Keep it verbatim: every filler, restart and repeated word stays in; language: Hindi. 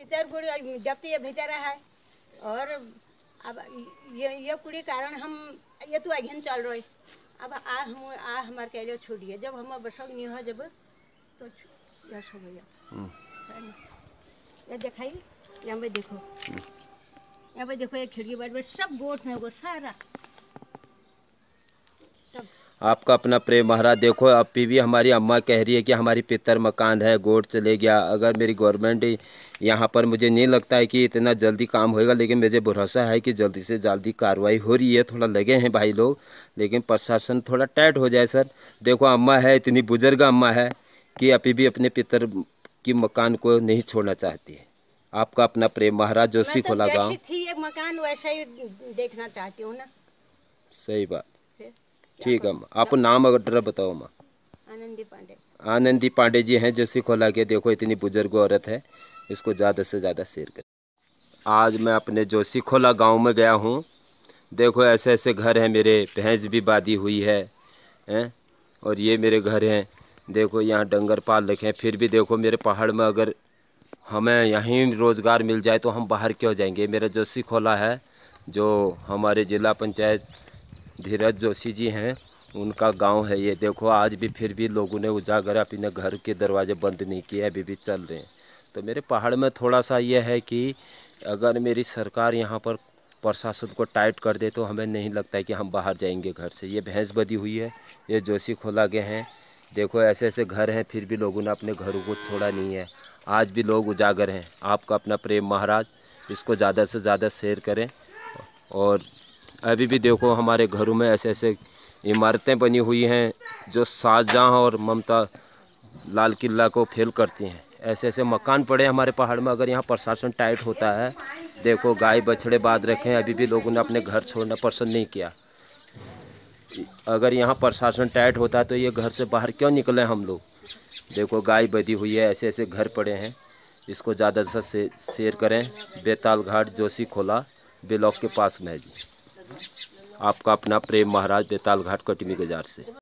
पितर कुड़ी जब तो ये भीतर है और अब ये ये कुड़ी कारण हम ये तो अघन चल रही अब आ हम आ हमारे कहलो छोड़िए जब हम बसक नहीं हो जब तो यश हो गया ये दिखाई यहाँ पे देखो यहाँ पे देखो ये खिड़की बार सब गोट में गोट सारा सब। आपका अपना प्रेम महाराज देखो अभी भी हमारी अम्मा कह रही है कि हमारी पितर मकान है गोट चले गया। अगर मेरी गवर्नमेंट यहाँ पर मुझे नहीं लगता है कि इतना जल्दी काम होएगा, लेकिन मुझे भरोसा है कि जल्दी से जल्दी कार्रवाई हो रही है। थोड़ा लगे हैं भाई लोग, लेकिन प्रशासन थोड़ा टाइट हो जाए सर। देखो अम्मा है, इतनी बुजुर्ग अम्मा है कि अभी भी अपने पितर की मकान को नहीं छोड़ना चाहती है। आपका अपना प्रेम महाराज जोशी खोला गाँव थी एक मकान वैसा ही देखना चाहती हूँ ना। सही बात, ठीक है। आप नाम अगर बताओ माँ। आनंदी पांडे। आनंदी पांडे जी हैं जोशी खोला के। देखो इतनी बुजुर्ग औरत है, इसको ज़्यादा से ज़्यादा शेयर करें। आज मैं अपने जोशी खोला गांव में गया हूं। देखो ऐसे ऐसे घर हैं मेरे, भैंस भी बाधी हुई है हैं और ये मेरे घर हैं। देखो यहाँ डंगर पाल रखे हैं। फिर भी देखो मेरे पहाड़ में अगर हमें यहीं रोज़गार मिल जाए तो हम बाहर क्यों जाएंगे। मेरा जोशी खोला है, जो हमारे जिला पंचायत धीरज जोशी जी हैं उनका गांव है ये। देखो आज भी फिर भी लोगों ने उजागर अपने घर के दरवाजे बंद नहीं किए, अभी भी चल रहे हैं। तो मेरे पहाड़ में थोड़ा सा ये है कि अगर मेरी सरकार यहाँ पर प्रशासन को टाइट कर दे तो हमें नहीं लगता है कि हम बाहर जाएंगे घर से। ये भैंस बधी हुई है, ये जोशी खोला के हैं। देखो ऐसे ऐसे घर हैं, फिर भी लोगों ने अपने घरों को छोड़ा नहीं है। आज भी लोग उजागर हैं। आपका अपना प्रेम महाराज, इसको ज़्यादा से ज़्यादा शेयर करें। और अभी भी देखो हमारे घरों में ऐसे ऐसे इमारतें बनी हुई हैं जो शाहजहाँ और ममता लाल किला को फेल करती हैं। ऐसे ऐसे मकान पड़े हमारे पहाड़ में। अगर यहाँ प्रशासन टाइट होता है, देखो गाय बछड़े बांध रखे हैं, अभी भी लोगों ने अपने घर छोड़ना पसंद नहीं किया। अगर यहाँ प्रशासन टाइट होता तो ये घर से बाहर क्यों निकले हम लोग। देखो गाय बधी हुई है, ऐसे ऐसे घर पड़े हैं। इसको ज़्यादा से शेयर करें। बेताल घाट जोशी खोला ब्लॉक के पास में है जी। आपका अपना प्रेम महाराज, बेताल घाट कटमी बाजार से।